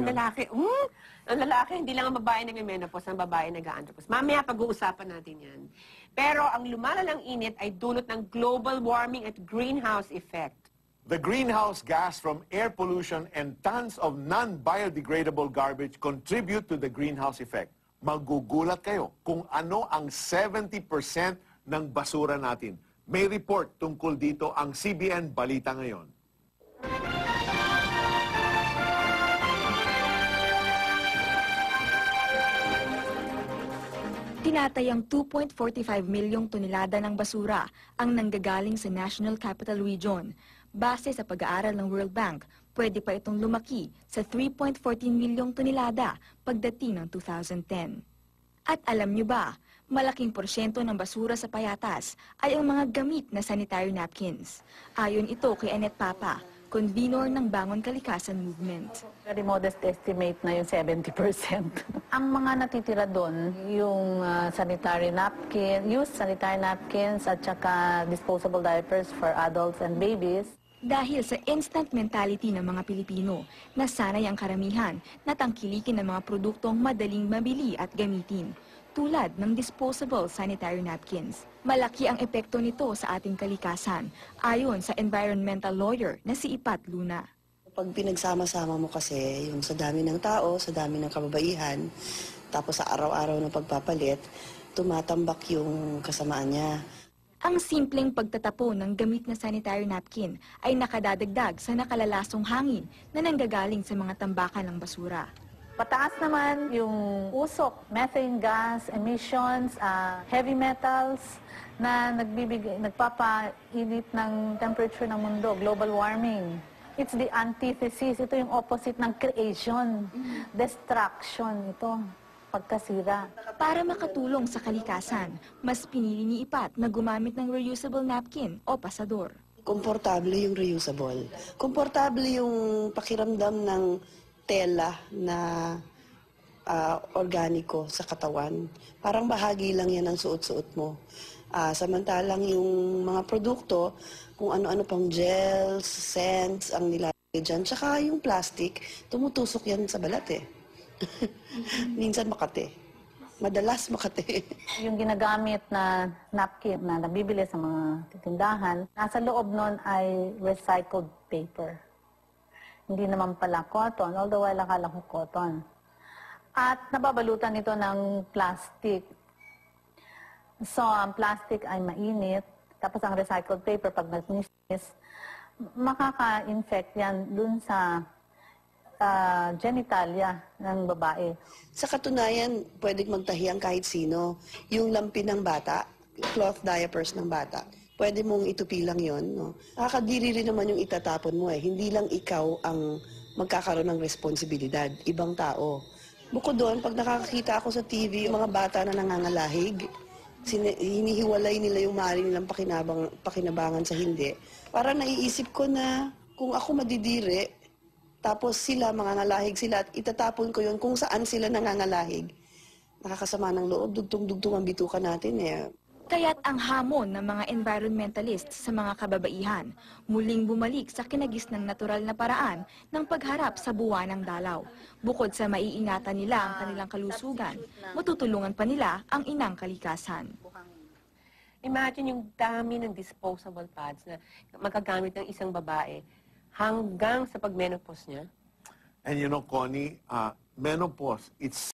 ang lalaki. Ang lalaki, hindi lang ang babae nag-menopause, ang babae nag-andropause. Mamaya pag-uusapan natin yan. Pero ang lumalalang init ay dulot ng global warming at greenhouse effect. The greenhouse gas from air pollution and tons of non-biodegradable garbage contribute to the greenhouse effect. Magugulat kayo kung ano ang 70% ng basura natin. May report tungkol dito ang CBN Balita Ngayon. Tinatayang 2.45 milyong tonelada ng basura ang nanggagaling sa National Capital Region. Base sa pag-aaral ng World Bank, pwede pa itong lumaki sa 3.14 milyong tonelada pagdating ng 2010. At alam nyo ba, malaking porsyento ng basura sa payatas ay ang mga gamit na sanitary napkins. Ayon ito kay Annette Papa, convenor ng Bangon Kalikasan Movement. Very modest estimate na yung 70%. Ang mga natitira doon, yung sanitary napkin, used sanitary napkins at saka disposable diapers for adults and babies. Dahil sa instant mentality ng mga Pilipino, nasanay ang karamihan na tangkilikin ng mga produktong madaling mabili at gamitin, tulad ng disposable sanitary napkins. Malaki ang epekto nito sa ating kalikasan, ayon sa environmental lawyer na si Ipat Luna. Pag pinagsama-sama mo kasi yung sa dami ng tao, sa dami ng kababaihan, tapos sa araw-araw ng pagpapalit, tumatambak yung kasamaan niya. Ang simpleng pagtatapon ng gamit na sanitary napkin ay nakadadagdag sa nakalalasong hangin na nanggagaling sa mga tambakan ng basura. Pataas naman yung usok, methane gas, emissions, heavy metals na nagpapainit ng temperature ng mundo, global warming. It's the antithesis, ito yung opposite ng creation, destruction, ito, pagkasira. Para makatulong sa kalikasan, mas pinili ni Ipat na gumamit ng reusable napkin o pasador. Komportable yung reusable. Komportable yung pakiramdam ng tela na organiko sa katawan. Parang bahagi lang yan ng suot-suot mo. Samantalang yung mga produkto, kung ano-ano pang gels, scents ang nilalagay dyan, tsaka yung plastic, tumutusok yan sa balat eh. Minsan makate. Madalas makate. Yung ginagamit na napkin na nabibili sa mga tindahan, nasa loob nun ay recycled paper. Hindi naman pala cotton, although wala akala ko cotton. At nababalutan ito ng plastic. So, ang plastic ay mainit, tapos ang recycled paper, pag nagnis, makaka-infect yan dun sa genitalia ng babae. Sa katunayan, pwedeng magtahi ang kahit sino. Yung lampi ng bata, cloth diapers ng bata, pwede mong itupi lang yun. No? Nakakadiri rin naman yung itatapon mo eh. Hindi lang ikaw ang magkakaroon ng responsibilidad, ibang tao. Bukod doon, pag nakakakita ako sa TV, yung mga bata na nangangalahig, hinihiwalay nila yung maaari nilang pakinabangan sa hindi. Para naiisip ko na kung ako madidiri, tapos sila, mangangalahig sila, at itatapon ko yun kung saan sila nangangalahig. Nakakasama ng loob, dugtong-dugtong ang bituka natin eh. Kaya't ang hamon ng mga environmentalists sa mga kababaihan, muling bumalik sa kinagisnang natural na paraan ng pagharap sa buwan ng dalaw. Bukod sa maiingatan nila ang kanilang kalusugan, matutulungan pa nila ang inang kalikasan. Imagine yung dami ng disposable pads na magagamit ng isang babae hanggang sa pag-menopause niya. And you know, Connie, menopause, it's